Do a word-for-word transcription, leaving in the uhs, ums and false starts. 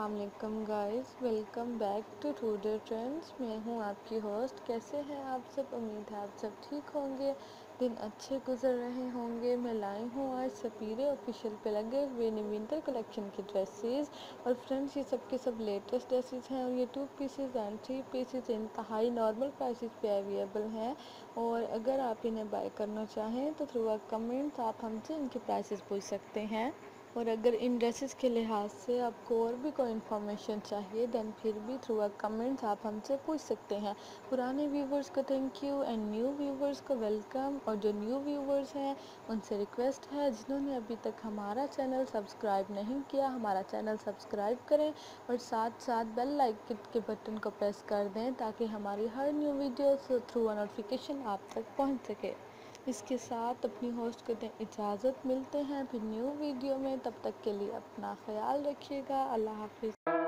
अस्सलाम guys, welcome back to today trends. मैं हूं आपकी होस्ट। कैसे हैं आप सब? उम्मीद है आप सब ठीक होंगे, दिन अच्छे गुजर रहे होंगे। मैं लाई हूं आज सपीरे ऑफिशियल पे लगे हुए विंटर कलेक्शन की ड्रेसेस। और फ्रेंड्स, ये सब के सब लेटेस्ट ड्रेसेस हैं और ये two pieces and three pieces इंतहाई नॉर्मल प्राइसेस पे अवेलेबल हैं। और अगर आप इन्हें बाय करना चाहें तो थ्रू अ कमेंट्स आप हमसे इनके प्राइसेस पूछ सकते हैं। और अगर इन ड्रेसेस के लिहाज से आपको और भी कोई इन्फॉर्मेशन चाहिए दैन फिर भी थ्रू अ कमेंट्स आप हमसे पूछ सकते हैं। पुराने व्यूवर्स को thank you and new viewers को वेलकम। और जो न्यू व्यूवर्स हैं उनसे रिक्वेस्ट है, जिन्होंने अभी तक हमारा चैनल सब्सक्राइब नहीं किया, हमारा चैनल सब्सक्राइब करें और साथ साथ बेल आइकन के बटन को प्रेस कर दें ताकि हमारी हर new video through a notification आप तक पहुंच सके। इसके साथ अपनी होस्ट को दें इजाज़त। मिलते हैं फिर न्यू वीडियो में, तब तक के लिए अपना ख्याल रखिएगा। अल्लाह हाफिज़।